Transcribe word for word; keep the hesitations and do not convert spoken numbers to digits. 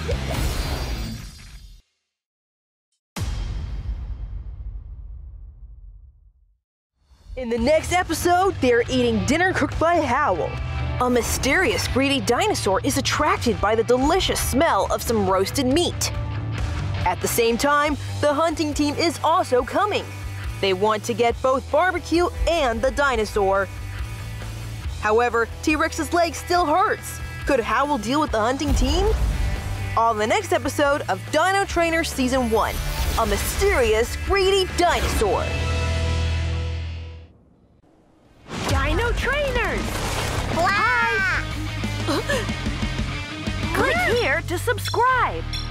In the next episode, they're eating dinner cooked by Howl. A mysterious, greedy dinosaur is attracted by the delicious smell of some roasted meat. At the same time, the hunting team is also coming. They want to get both Barbecue and the dinosaur. However, T-Rex's leg still hurts. Could Howl deal with the hunting team? On the next episode of Dino Trainer Season one, a mysterious, greedy dinosaur. Dino Trainers! Hi! Click here to subscribe.